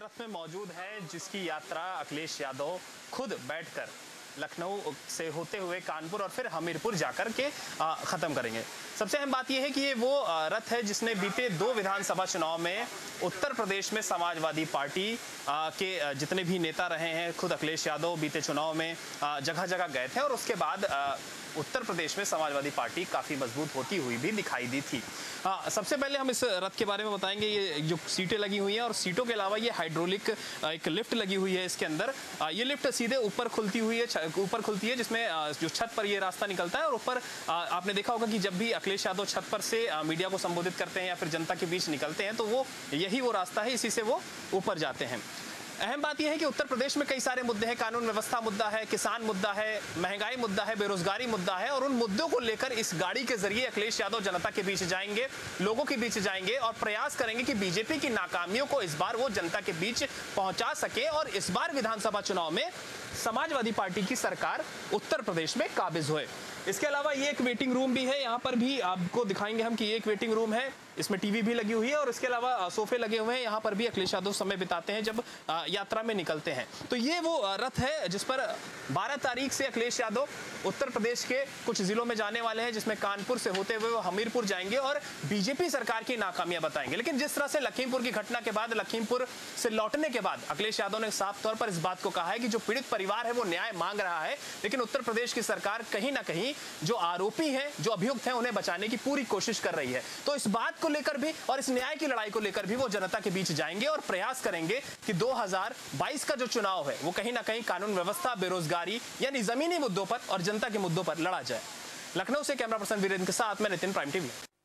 रथ में मौजूद है जिसकी यात्रा अखिलेश यादव खुद बैठकर लखनऊ से होते हुए कानपुर और फिर हमीरपुर जाकर के खत्म करेंगे। सबसे अहम बात यह है कि ये वो रथ है जिसने बीते 2 विधानसभा चुनाव में उत्तर प्रदेश में समाजवादी पार्टी के जितने भी नेता रहे हैं, खुद अखिलेश यादव बीते चुनाव में जगह जगह गए थे और उसके बाद उत्तर प्रदेश में समाजवादी पार्टी काफी मजबूत होती हुई भी दिखाई दी थी। सबसे पहले हम इस रथ के बारे में बताएंगे। ये जो सीटें लगी हुई हैं और सीटों के अलावा ये हाइड्रोलिक एक लिफ्ट लगी हुई है इसके अंदर। ये लिफ्ट सीधे ऊपर खुलती है जिसमें जो छत पर ये रास्ता निकलता है और ऊपर आपने देखा होगा कि जब भी अखिलेश यादव छत पर से मीडिया को संबोधित करते हैं या फिर जनता के बीच निकलते हैं तो वो यही वो रास्ता है, इसी से वो ऊपर जाते हैं। अहम बात यह है कि उत्तर प्रदेश में कई सारे मुद्दे हैं। कानून व्यवस्था मुद्दा है, किसान मुद्दा है, महंगाई मुद्दा है, बेरोजगारी मुद्दा है और उन मुद्दों को लेकर इस गाड़ी के जरिए अखिलेश यादव जनता के बीच जाएंगे, लोगों के बीच जाएंगे और प्रयास करेंगे कि बीजेपी की नाकामियों को इस बार वो जनता के बीच पहुंचा सके और इस बार विधानसभा चुनाव में समाजवादी पार्टी की सरकार उत्तर प्रदेश में काबिज होए। इसके अलावा ये एक वेटिंग रूम भी है, यहाँ पर भी आपको दिखाएंगे हम कि ये एक वेटिंग रूम है, इसमें टीवी भी लगी हुई है और इसके अलावा सोफे लगे हुए हैं। यहाँ पर भी अखिलेश यादव समय बिताते हैं जब यात्रा में निकलते हैं। तो ये वो रथ है जिस पर 12 तारीख से अखिलेश यादव उत्तर प्रदेश के कुछ जिलों में जाने वाले हैं, जिसमें कानपुर से होते हुए वो हमीरपुर जाएंगे और बीजेपी सरकार की नाकामियां बताएंगे। लेकिन जिस तरह से लखीमपुर की घटना के बाद, लखीमपुर से लौटने के बाद अखिलेश यादव ने साफ तौर पर इस बात को कहा है कि जो पीड़ित परिवार है वो न्याय मांग रहा है, लेकिन उत्तर प्रदेश की सरकार कहीं ना कहीं जो आरोपी हैं, जो अभियुक्त हैं, उन्हें बचाने की पूरी कोशिश कर रही है। तो इस बात को लेकर भी और इस न्याय की लड़ाई को लेकर भी वो जनता के बीच जाएंगे और प्रयास करेंगे कि 2022 का जो चुनाव है वो कहीं ना कहीं कानून व्यवस्था, बेरोजगारी यानी जमीनी मुद्दों पर और जनता के मुद्दों पर लड़ा जाए। लखनऊ से कैमरा पर्सन वीरेंद्र के साथ मैं नितिन, प्राइम टीवी।